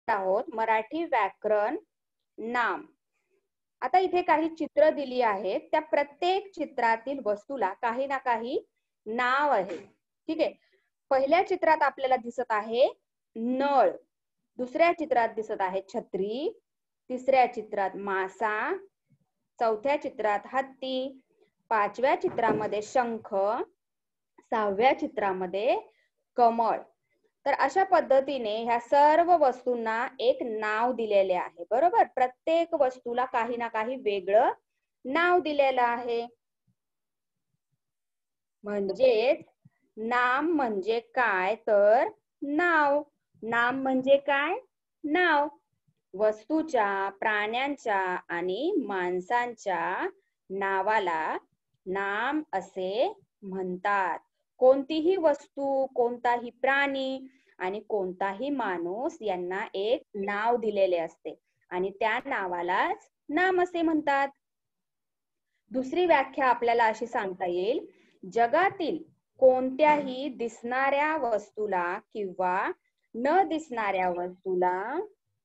आहोत मराठी व्याकरण नाम. आता इथे काही चित्र दिली आहेत. त्या प्रत्येक चित्रातील वस्तूला काही ना काही नाव आहे. ठीक आहे. पहिल्या चित्रात आपल्याला दिसत आहे नळ, दुसऱ्या चित्रात दिसत आहे छत्री, तिसऱ्या चित्रात मासा, चौथ्या चित्रात हत्ती, पाचव्या चित्रामध्ये शंख, सहाव्या चित्रामध्ये कमळ. तर अशा पद्धतीने ह्या सर्व वस्तूंना एक नाव दिलेले आहे. बरोबर. प्रत्येक वस्तूला काही ना काही वेगळं नाव दिलेलं आहे. म्हणजेच नाम म्हणजे काय तर नाव. नाम म्हणजे काय? नाव. वस्तूच्या, प्राण्यांच्या आणि माणसांच्या नावाला नाम असे म्हणतात. कोणतीही वस्तू, कोणताही प्राणी आणि कोणताही माणूस यांना एक नाव दिलेले असते आणि त्या नावालाच नाम असे म्हणतात. दुसरी व्याख्या आपल्याला अशी सांगता येईल, जगातील कोणत्याही दिसणाऱ्या वस्तूला किंवा न दिसणाऱ्या वस्तूला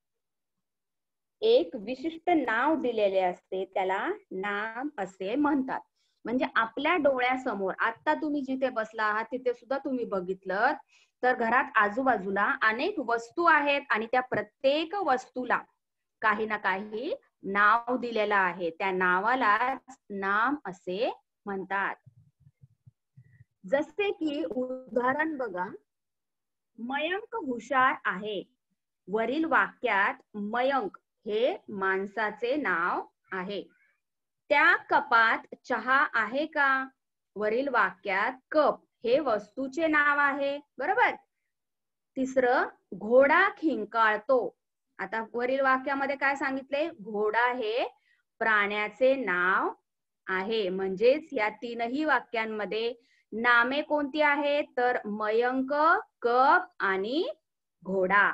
एक विशिष्ट नाव दिलेले असते, त्याला नाम असे म्हणतात. म्हणजे आपल्या डोळ्यासमोर आता तुम्ही जिथे बसला आहात तिथे सुद्धा तुम्ही बघितलं तर घरात आजूबाजूला अनेक वस्तू आहेत आणि त्या प्रत्येक वस्तूला काही ना काही नाव दिलेलं आहे. त्या नावालाच नाम असे म्हणतात. जसे की उदाहरण बघा, मयंक हुशार आहे. वरील वाक्यात मयंक हे माणसाचे नाव आहे. त्या कपात चहा आहे का? वरील वाक्यात कप हे वस्तूचे नाव आहे. बरोबर. तिसरं, घोडा खिंकाळतो. आता वरील वाक्यामध्ये काय सांगितले? घोडा हे प्राण्याचे नाव आहे. म्हणजेच या तीनही वाक्यांमध्ये नामे कोणती आहेत तर मयंक, कप आणि घोडा.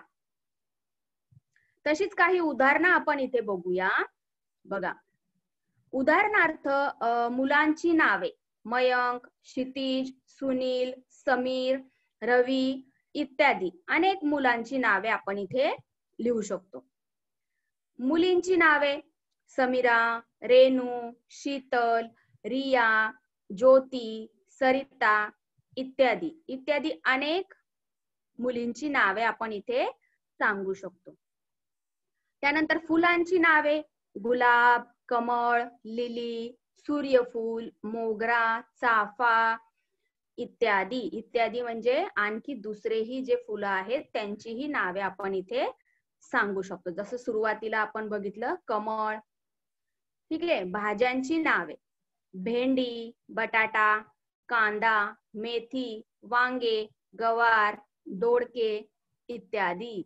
तशीच काही उदाहरणं आपण इथे बघूया. बघा, उदाहरणार्थ मुलांची नावे मयंक, क्षितिज, सुनील, समीर, रवी इत्यादी अनेक मुलांची नावे आपण इथे लिहू शकतो. मुलींची नावे समीरा, रेणू, शीतल, रिया, ज्योती, सरिता इत्यादी इत्यादी अनेक मुलींची नावे आपण इथे सांगू शकतो. त्यानंतर फुलांची नावे गुलाब, कमळ, लिली, सूर्यफूल, मोगरा, चाफा इत्यादी इत्यादी म्हणजे आणखी दुसरेही जे फुलं आहेत त्यांचीही नावे आपण इथे सांगू शकतो. जसं सुरुवातीला आपण बघितलं कमळ. ठीक आहे. भाज्यांची नावे भेंडी, बटाटा, कांदा, मेथी, वांगे, गवार, दोडके इत्यादी.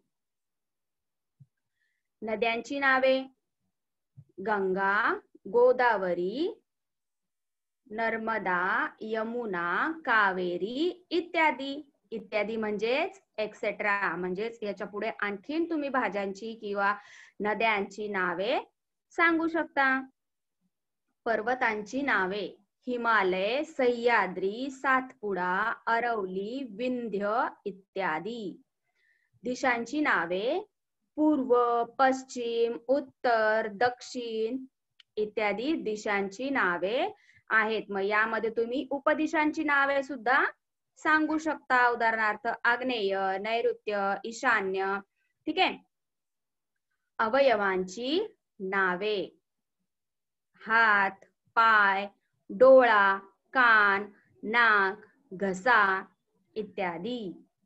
नद्यांची नावे गंगा, गोदावरी, नर्मदा, यमुना, कावेरी इत्यादी इत्यादी म्हणजेच एक्सेट्रा. म्हणजेच याच्या पुढे आणखीन तुम्ही भाज्यांची किंवा नद्यांची नावे सांगू शकता. पर्वतांची नावे हिमालय, सह्याद्री, सातपुडा, अरवली, विंध्य इत्यादी. दिशांची नावे पूर्व, पश्चिम, उत्तर, दक्षिण इत्यादी दिशांची नावे आहेत. मग यामध्ये तुम्ही उपदिशांची नावे सुद्धा सांगू शकता. उदाहरणार्थ आग्नेय, नैऋत्य, ईशान्य. ठीक आहे. अवयवांची नावे हात, पाय, डोळा, कान, नाक, घसा इत्यादी.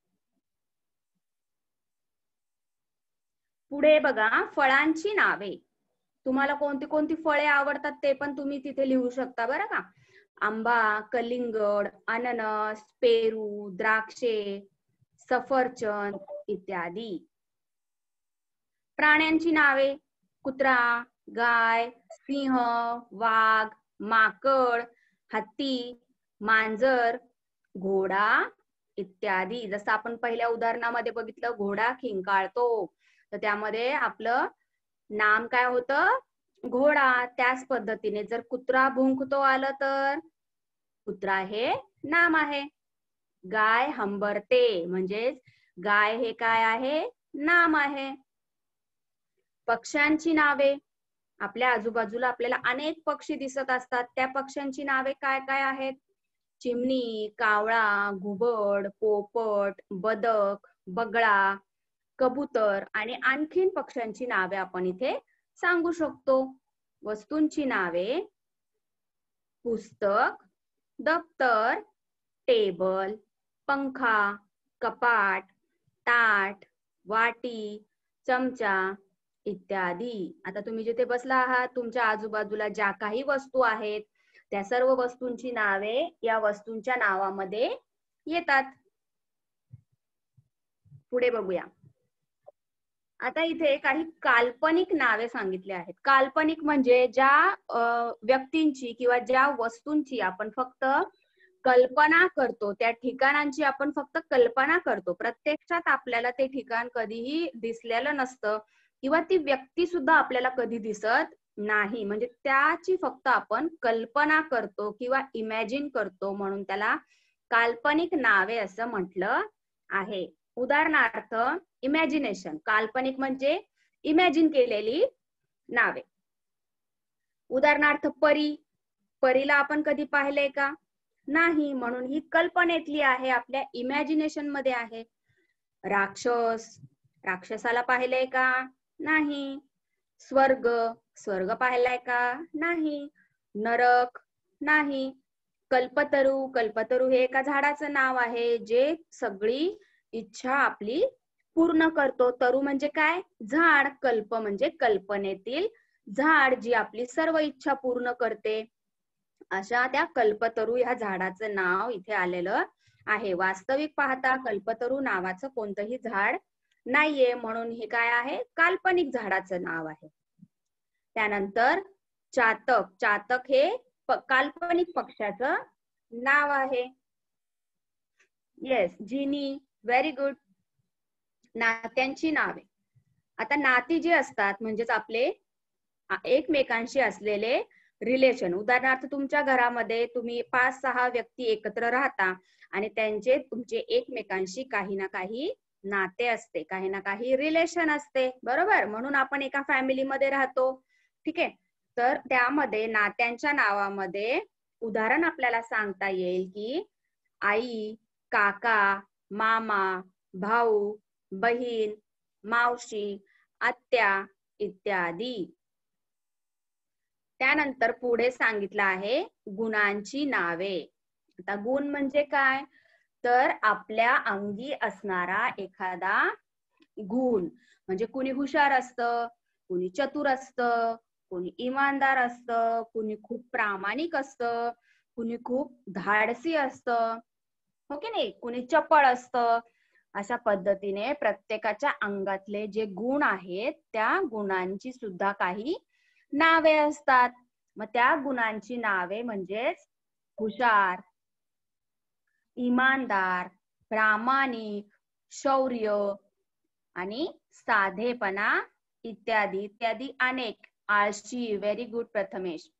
पुढे बघा, फळांची नावे. तुम्हाला कोणती कोणती फळे आवडतात ते पण तुम्ही तिथे लिहू शकता बरं का. आंबा, कलिंगड, अननस, पेरू, द्राक्षे, सफरचंद इत्यादी. प्राण्यांची नावे कुत्रा, गाय, सिंह, वाघ, माकड, हत्ती, मांजर, घोडा इत्यादी. जसं आपण पहिल्या उदाहरणामध्ये बघितलं घोडा खिंकाळतो, तर त्यामध्ये आपलं नाम काय होतं? घोडा. त्याच पद्धतीने जर कुत्रा भुंकतो आलं तर कुत्रा हे नाम आहे. गाय हंबरते म्हणजेच गाय हे काय आहे? नाम आहे. पक्ष्यांची नावे, आपल्या आजूबाजूला आपल्याला अनेक पक्षी दिसत असतात, त्या पक्ष्यांची नावे काय काय आहेत? चिमणी, कावळा, घुबड, पोपट, बदक, बगळा, कबूतर आणि आणखीन पक्ष्यांची नावे आपण इथे सांगू शकतो. वस्तूंची नावे: पुस्तक, दप्तर, टेबल, पंखा, कपाट, ताट, वाटी, चमचा इत्यादी. आता तुम्ही जिथे बसला आहात, तुमच्या आजूबाजूला ज्या काही वस्तू आहेत, त्या सर्व वस्तूंची नावे या वस्तूंच्या नावामध्ये येतात. पुढे बघूया. आता इथे काही काल्पनिक नावे सांगितली आहेत. काल्पनिक म्हणजे ज्या व्यक्तींची किंवा ज्या वस्तूंची आपण फक्त कल्पना करतो, त्या ठिकाणांची आपण फक्त कल्पना करतो, प्रत्यक्षात आपल्याला ते ठिकाण कधीही दिसलेलं नसतं किंवा ती व्यक्ती सुद्धा आपल्याला कधी दिसत नाही, म्हणजे त्याची फक्त आपण कल्पना करतो किंवा इमॅजिन करतो, म्हणून त्याला काल्पनिक नावे असं म्हटलं आहे. उदाहरणार्थ इमॅजिनेशन, काल्पनिक म्हणजे इमॅजिन केलेली नावे. उदाहरणार्थ परी, परीला आपण कधी पाहिलंय का? नाही, म्हणून ही कल्पनेतली आहे, आपल्या इमॅजिनेशन मध्ये आहे. राक्षस, राक्षसाला पाहिलंय का? नाही. स्वर्ग, स्वर्ग पाहिलाय का? नाही. नरक, नाही. कल्पतरू, कल्पतरू हे एका झाडाचं नाव आहे जे सगळी इच्छा आपली पूर्ण करतो. तरू म्हणजे काय? झाड. कल्प म्हणजे कल्पनेतील झाड, जी आपली सर्व इच्छा पूर्ण करते. अशा त्या कल्पतरू ह्या झाडाचं नाव इथे आलेलं आहे. वास्तविक पाहता कल्पतरू नावाचं कोणतंही झाड नाहीये, म्हणून हे काय आहे? काल्पनिक झाडाचं नाव आहे. त्यानंतर चातक, चातक हे काल्पनिक पक्ष्याचं नाव आहे. येस, जिनी, व्हेरी गुड. नात्यांची नावे. आता नाती जे असतात म्हणजेच आपले एकमेकांशी असलेले रिलेशन. उदाहरणार्थ तुमच्या घरामध्ये तुम्ही 5-6 व्यक्ती एकत्र राहता आणि त्यांचे तुमचे एकमेकांशी काही ना काही नाते असते, काही ना काही रिलेशन असते, बरोबर? म्हणून आपण एका फॅमिलीमध्ये राहतो, ठीक आहे? तर त्यामध्ये नात्यांच्या नावामध्ये उदाहरण आपल्याला सांगता येईल की आई, काका, मामा, भाऊ, बहीण, मावशी, आत्या इत्यादी. त्यानंतर पुढे सांगितलं आहे गुणांची नावे. आता गुण म्हणजे काय? तर आपल्या अंगी असणारा एखादा गुण, म्हणजे कुणी हुशार असतं, कुणी चतुर असतं, कुणी इमानदार असतं, कुणी खूप प्रामाणिक असतं, कुणी खूप धाडसी असतं, हो की नाही? कुणी चपळ असतं. अशा पद्धतीने प्रत्येकाच्या अंगातले जे गुण आहेत त्या गुणांची सुद्धा काही नावे असतात. मग त्या गुणांची नावे म्हणजेच हुशार, इमानदार, प्रामाणिक, शौर्य आणि साधेपणा इत्यादी इत्यादी अनेक. आळशी, व्हेरी गुड प्रथमेश.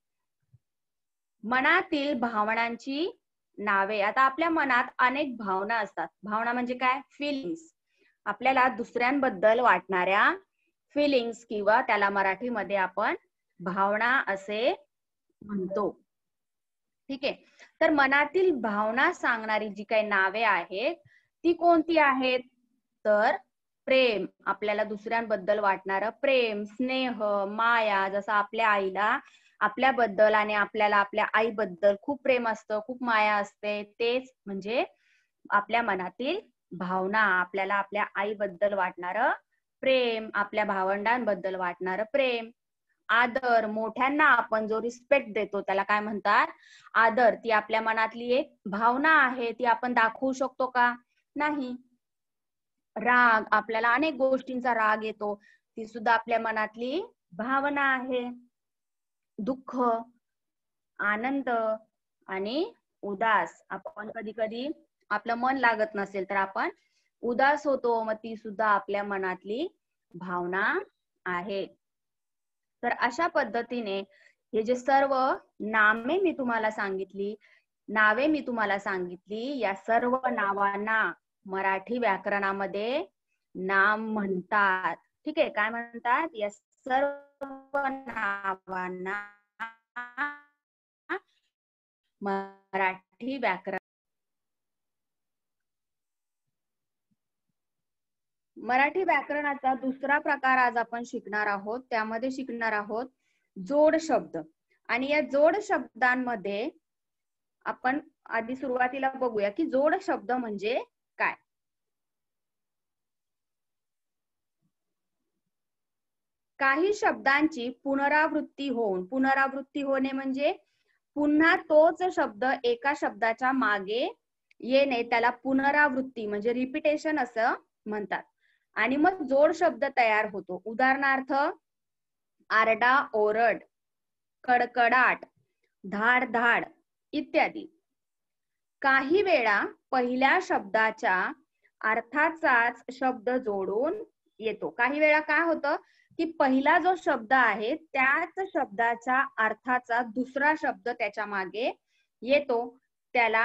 मनातील भावनांची नावे. आता आपल्या मनात अनेक भावना असतात. भावना म्हणजे काय? फिलिंग्स. आपल्याला दुसऱ्यांबद्दल वाटणाऱ्या फिलिंग्स किंवा त्याला मराठीमध्ये आपण भावना असे म्हणतो, ठीक आहे? तर मनातील भावना सांगणारी जी काही नावे आहेत ती कोणती आहेत? तर प्रेम, आपल्याला दुसऱ्यांबद्दल वाटणारं प्रेम, स्नेह, माया. जसं आपल्या आईला आपल्याबद्दल आणि आपल्याला आपल्या आईबद्दल खूप प्रेम असतं, खूप माया असते, तेच म्हणजे आपल्या मनातील भावना. आपल्याला आपल्या आईबद्दल वाटणारं प्रेम, आपल्या भावंडांबद्दल वाटणारं प्रेम. आदर, मोठ्यांना आपण जो रिस्पेक्ट देतो त्याला काय म्हणतात? आदर. ती आपल्या मनातली एक भावना आहे, ती आपण दाखवू शकतो का? नाही. राग, आपल्याला अनेक गोष्टींचा राग येतो, ती सुद्धा आपल्या मनातली भावना आहे. दुःख, आनंद आणि उदास. आपण कधी कधी आपलं मन लागत नसेल तर आपण उदास होतो, मग ती सुद्धा आपल्या मनातली भावना आहे. तर अशा पद्धतीने हे जे सर्व नावे मी तुम्हाला सांगितली, या सर्व नावांना मराठी व्याकरणामध्ये नाम म्हणतात, ठीक आहे, काय म्हणतात, या सर्व नावांना मराठी व्याकरण. मराठी व्याकरणाचा दुसरा प्रकार आज आपण शिकणार आहोत. त्यामध्ये शिकणार आहोत जोड शब्द. आणि या जोड शब्दांमध्ये आपण आधी सुरुवातीला बघूया की जोड शब्द म्हणजे काय. काही शब्दांची पुनरावृत्ती होऊन, पुनरावृत्ती होणे म्हणजे पुन्हा तोच शब्द एका शब्दाच्या मागे येणे, त्याला पुनरावृत्ती म्हणजे रिपिटेशन असं म्हणतात. आणि मग जोड शब्द तयार होतो. उदाहरणार्थ आरडा ओरड, कडकडाट, धाड धाड इत्यादी. काही वेळा पहिल्या शब्दाच्या अर्थाचाच शब्द जोडून येतो. काही वेळा काय होतं की पहिला जो शब्द आहे त्याच शब्दाच्या अर्थाचा दुसरा शब्द त्याच्या मागे येतो, त्याला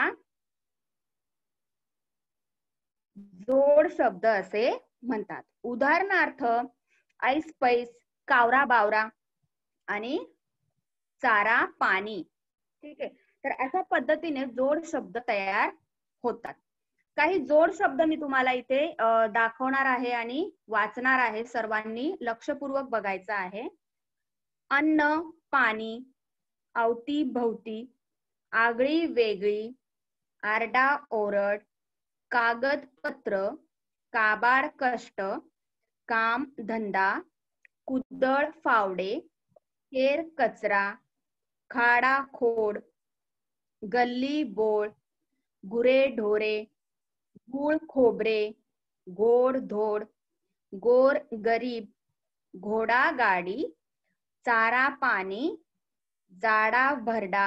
जोड शब्द असे म्हणतात. उदाहरणार्थ ऐस पैस, कावरा बावरा आणि चारा पाणी. ठीक आहे, तर अशा पद्धतीने जोड शब्द तयार होतात. काही जोड शब्द मी तुम्हाला इथे दाखवणार आहे आणि वाचणार आहे. सर्वांनी लक्षपूर्वक बघायचं आहे. अन्न पाणी, अवती भवती, आगळी वेगळी, आरडा ओरड, कागदपत्र, काबाड कष्ट, काम धंदा, कुदळ फावडे, केर कचरा, खाडा खोड, गल्ली बोळ, गुरे ढोरे, गूळ खोबरे, गोड धोड, गोर गरीब, घोडा गाडी, चारा पाणी, जाडा भरडा,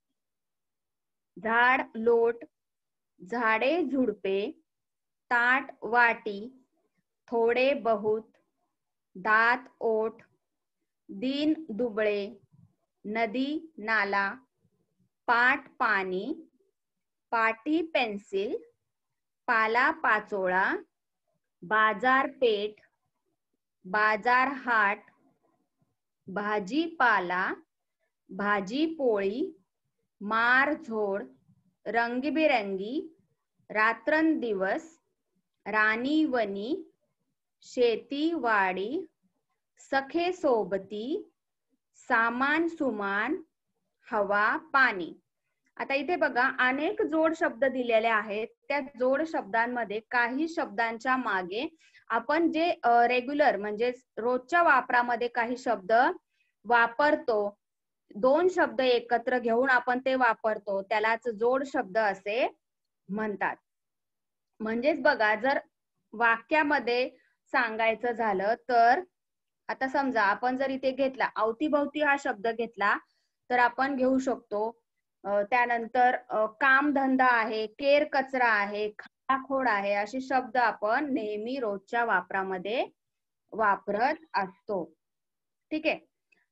झाड लोट, झाडे झुडपे, ताट वाटी, थोडे बहुत, दात ओठ, दिन दुबळे, नदी नाला, पाट पाणी, पाटी पेन्सिल, पाला पाचोळा, बाजारपेठ, बाजार हाट, भाजीपाला, भाजी पोळी, मार झोड, रंगीबिरंगी, रात्रंदिवस, राणी वनी, शेती वाडी, सखे सोबती, सामान सुमान, हवा पाणी. आता इथे बघा अनेक जोड शब्द दिलेले आहेत. त्या जोड शब्दांमध्ये काही शब्दांच्या मागे आपण जे रेग्युलर म्हणजे रोजच्या वापरामध्ये काही शब्द वापरतो, दोन शब्द एकत्र घेऊन आपण ते वापरतो, त्यालाच जोड शब्द असे म्हणतात. म्हणजेच बघा जर वाक्यामध्ये सांगायचं झालं तर आता समजा आपण जर इथे घेतला अवतीभवती हा शब्द घेतला तर आपण घेऊ शकतो त्यानंतर काम धंदा आहे, केर कचरा आहे, खाडाखोड आहे, असे शब्द आपण नेहमी रोजच्या वापरामध्ये वापरत असतो. ठीक आहे,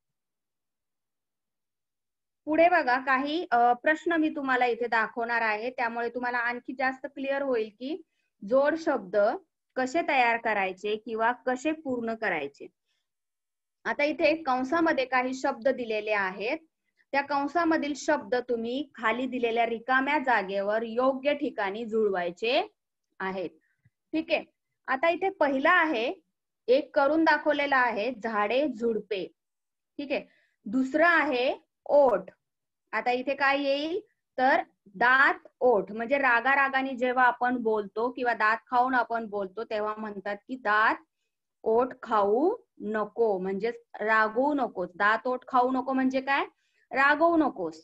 पुढे बघा काही प्रश्न मी तुम्हाला इथे दाखवणार आहे, त्यामुळे तुम्हाला आणखी जास्त क्लिअर होईल की जोड शब्द कसे तयार करायचे किंवा कसे पूर्ण करायचे. आता इथे कंसामध्ये काही शब्द दिलेले आहेत. त्या कंसामधील शब्द तुम्ही खाली दिलेल्या रिकाम्या जागेवर योग्य ठिकाणी जुळवायचे आहेत. ठीक आहे, आता इथे पहिला आहे, एक करून दाखवलेला आहे झाडे झुडपे. ठीक आहे, दुसरं आहे ओठ. आता इथे काय येईल तर दात ओठ, म्हणजे रागा रागाने जेव्हा आपण बोलतो किंवा दात खाऊन आपण बोलतो तेव्हा म्हणतात की दात ओठ खाऊ नको, म्हणजे रागवू नकोस. दात ओठ खाऊ नको म्हणजे काय, रागवू नकोस.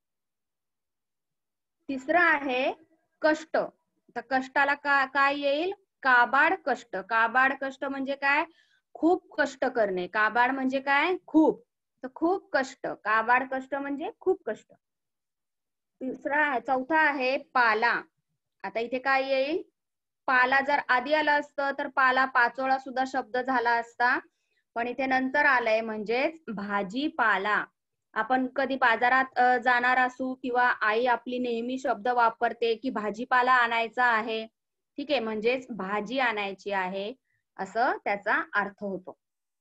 तिसरं आहे कष्ट. तर कष्टाला काय येईल, काबाड कष्ट. काबाड कष्ट म्हणजे काय, खूप कष्ट करणे. काबाड म्हणजे काय, खूप. तर खूप कष्ट, काबाड कष्ट म्हणजे खूप कष्ट. चौथा आहे पाला. आता इथे काय येईल, पाला जर आधी आला असतं तर पाला पाचोळा सुद्धा शब्द झाला असता, पण इथे नंतर आलंय म्हणजेच भाजीपाला. आपण कधी बाजारात जाणार असू किंवा आई आपली नेहमी शब्द वापरते की भाजीपाला आणायचा आहे. ठीक आहे, म्हणजेच भाजी आणायची आहे. असं त्याचा अर्थ होतो.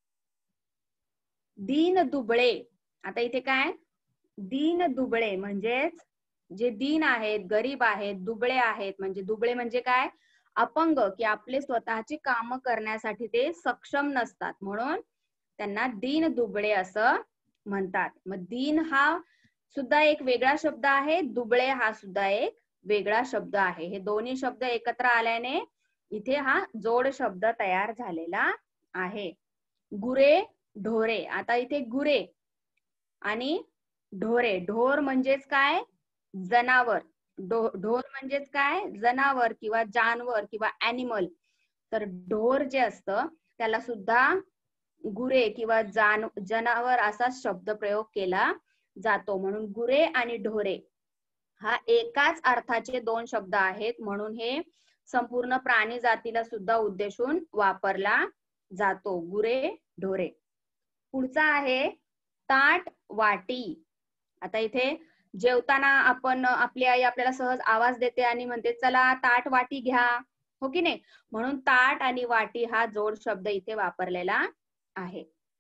दीन दुबळे, आता इथे काय, दीन दुबळे म्हणजेच जे दीन आहेत, गरीब आहेत, दुबळे आहेत, म्हणजे दुबळे म्हणजे काय, अपंग, की आपले स्वतःची कामं करण्यासाठी ते सक्षम नसतात, म्हणून त्यांना दीन दुबळे असं म्हणतात. मग दीन हा सुद्धा एक वेगळा शब्द आहे, दुबळे हा सुद्धा एक वेगळा शब्द आहे. हे दोन्ही शब्द एकत्र आल्याने इथे हा जोड शब्द तयार झालेला आहे. गुरे ढोरे, आता इथे गुरे आणि ढोरे, ढोर म्हणजेच काय, जनावर, ढोर म्हणजेच काय, जनावर किंवा जानवर किंवा ऍनिमल. तर ढोर जे असतं त्याला सुद्धा गुरे किंवा जनावर असा शब्द प्रयोग केला जातो, म्हणून गुरे आणि ढोरे हा एकाच अर्थाचे दोन शब्द आहेत, म्हणून हे संपूर्ण प्राणी जातीला सुद्धा उद्देशून वापरला जातो, गुरे ढोरे. पुढचा आहे ताट वाटी. आता इथे जेवताना आपण, आपली आई आपल्याला सहज आवाज देते आणि म्हणते चला ताट वाटी घ्या, हो की नाही, म्हणून ताट आणि वाटी हा जोड शब्द इथे वापरलेला आहे.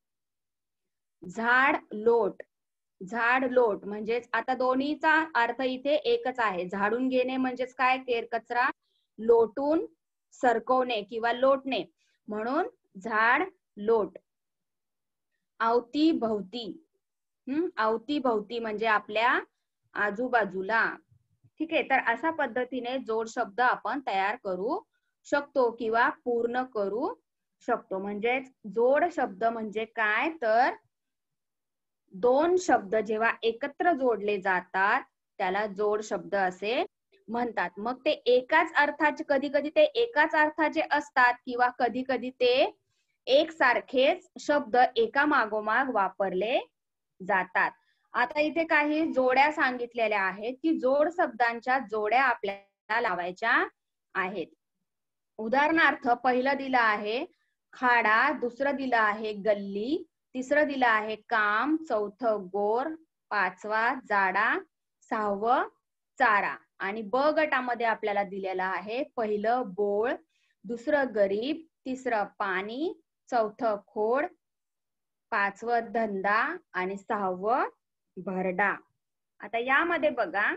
झाड लोट, झाड लोट म्हणजेच आता दोन्हीचा अर्थ इथे एकच आहे. झाडून घेणे म्हणजेच काय, केरकचरा लोटून सरकवणे किंवा लोटणे, म्हणून झाड लोट. अवती भवती, अवती भवती म्हणजे आपल्या आजूबाजूला, ठीक आहे. तर अशा पद्धतीने जोड शब्द आपण तयार करू शकतो किंवा पूर्ण करू शकतो. म्हणजे जोड शब्द म्हणजे काय, तर दोन शब्द जेव्हा एकत्र जोडले जातात त्याला जोड शब्द असे म्हणतात. मग ते एकाच अर्थाचे, कधी कधी ते एकाच अर्थाचे असतात किंवा कधी कधी ते एकसारखेच शब्द एका मागोमाग वापरले जातात. आता इथे काही जोड्या सांगितलेल्या आहेत की जोड शब्दांच्या जोड्या आपल्याला लावायच्या आहेत. उदाहरणार्थ पहिलं दिलं आहे खाडा, दुसरं दिलं आहे गल्ली, तिसरं दिलं आहे काम, चौथं गोर, पाचवा जाडा, सहावं चारा. आणि ब गटामध्ये आपल्याला दिलेलं आहे पहिलं बोळ, दुसरं गरीब, तिसरं पाणी, चौथं खोड, पाचवं धंदा आणि सहावं भरडा. आता यामध्ये बघा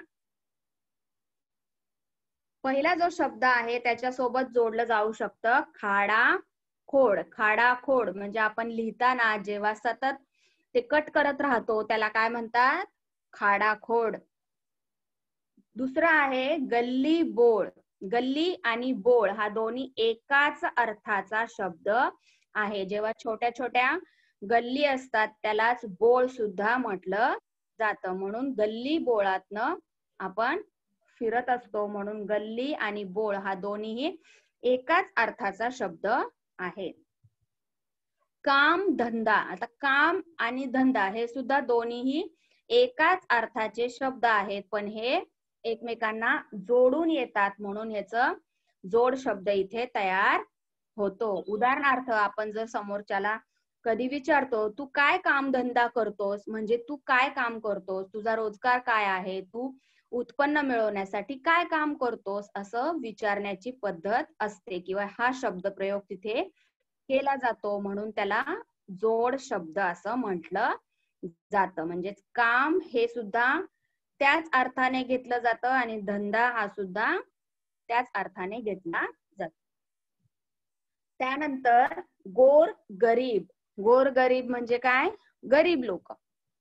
पहिला जो शब्द आहे त्याच्यासोबत जोडलं जाऊ शकतं खाडा खोड. खाडा खोड म्हणजे आपण लिहिताना जेव्हा सतत ते कट करत राहतो त्याला काय म्हणतात, खाडा खोड. दुसरं आहे गल्ली बोळ. गल्ली आणि बोळ हा दोन्ही एकाच अर्थाचा शब्द आहे. जेव्हा छोट्या छोट्या गल्ली असतात त्यालाच बोळ सुद्धा म्हटलं जातं, म्हणून गल्ली बोळातनं आपण फिरत असतो, म्हणून गल्ली आणि बोळ हा दोन्हीही एकाच अर्थाचा शब्द आहे. काम धंदा, आता काम आणि धंदा हे सुद्धा दोन्हीही एकाच अर्थाचे शब्द आहेत, पण हे एकमेकांना जोडून येतात म्हणून ह्याचं जोड शब्द इथे तयार होतो. उदाहरणार्थ आपण जर समोरच्याला कधी विचारतो तू काय काम धंदा करतोस, म्हणजे तू काय काम करतोस, तुझा रोजगार काय आहे, तू उत्पन्न मिळवण्यासाठी काय काम करतोस, असं विचारण्याची पद्धत असते किंवा हा शब्द प्रयोग तिथे केला जातो, म्हणून त्याला जोड शब्द असं म्हटलं जातं. म्हणजे काम हे सुद्धा त्याच अर्थाने घेतलं जातं आणि धंदा हा सुद्धा त्याच अर्थाने घेतला जातो. त्यानंतर गोर गरीब. गोर गरीब म्हणजे काय, गरीब लोक.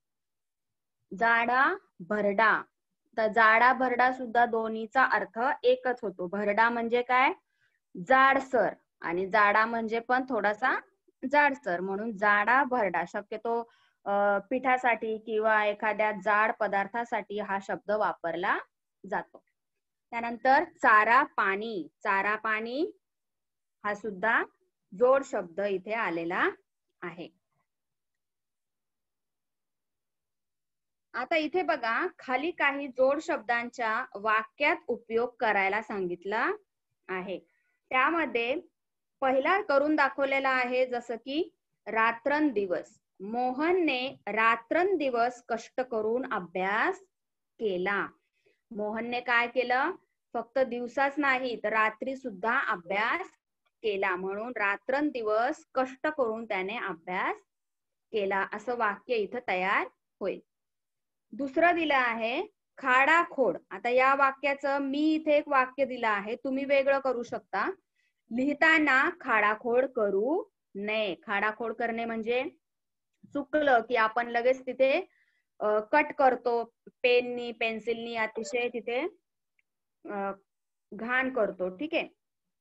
जाडा भरडा, तर जाडा भरडा सुद्धा दोन्हीचा अर्थ एकच होतो. भरडा म्हणजे काय, जाडसर, आणि जाडा म्हणजे पण थोडासा जाडसर, म्हणून जाडा भरडा. शक्यतो पिठासाठी किंवा एखाद्या जाड पदार्थासाठी हा शब्द वापरला जातो. त्यानंतर चारा पाणी. चारा पाणी हा सुद्धा जोड शब्द इथे आलेला आहे. आता इथे बघा खाली काही जोड शब्दांच्या वाक्यात उपयोग करायला सांगितला आहे. त्यामध्ये पहिला करून दाखवलेला आहे जसं की रात्रंदिवस. मोहनने रात्रंदिवस कष्ट करून अभ्यास केला. मोहनने काय केलं, फक्त दिवसाच नाही तर रात्री सुद्धा अभ्यास केला, म्हणून रात्रंदिवस कष्ट करून त्याने अभ्यास केला, असं वाक्य इथं तयार होईल. दुसरं दिलं आहे खाडाखोड. आता या वाक्याचं मी इथे एक वाक्य दिलं आहे, तुम्ही वेगळं करू शकता. लिहिताना खाडाखोड करू नये. खाडाखोड करणे म्हणजे चुकलं की आपण लगेच तिथे कट करतो, पेननी पेन्सिलनी अतिशय तिथे घाण करतो. ठीक आहे.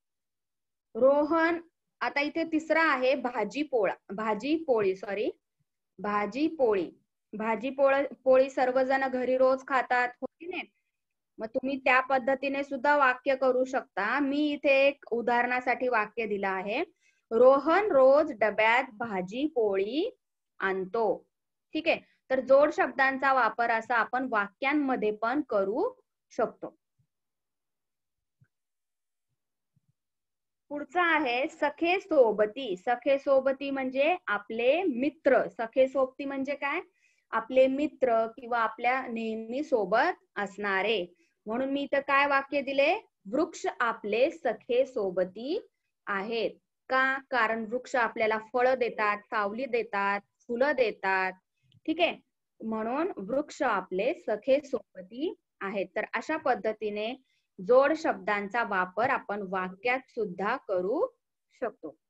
रोहन, आता इथे तिसरा आहे भाजी पोळी सॉरी भाजी पोळी. भाजी पोळी सर्वजण घरी रोज खातात, हो की नाही? मग तुम्ही त्या पद्धतीने सुद्धा वाक्य करू शकता. मी इथे एक उदाहरणासाठी वाक्य दिलं आहे. रोहन रोज डब्यात भाजी पोळी आणतो. ठीक आहे. तर जोड शब्दांचा वापर असा आपण वाक्यांमध्ये पण करू शकतो. पुढचा आहे सखे सोबती. सखे सोबती म्हणजे आपले मित्र. सखे सोबती म्हणजे काय? आपले मित्र किंवा आपल्या नेहमी सोबत असणारे. म्हणून मी इथं काय वाक्य दिले? वृक्ष आपले सखे सोबती आहेत. का? कारण वृक्ष आपल्याला फळं देतात, सावली देतात, फुलं देतात. ठीक आहे. म्हणून वृक्ष आपले सखे सोबती आहेत. तर अशा पद्धतीने जोड शब्दांचा वापर आपण वाक्यात सुद्धा करू शकतो.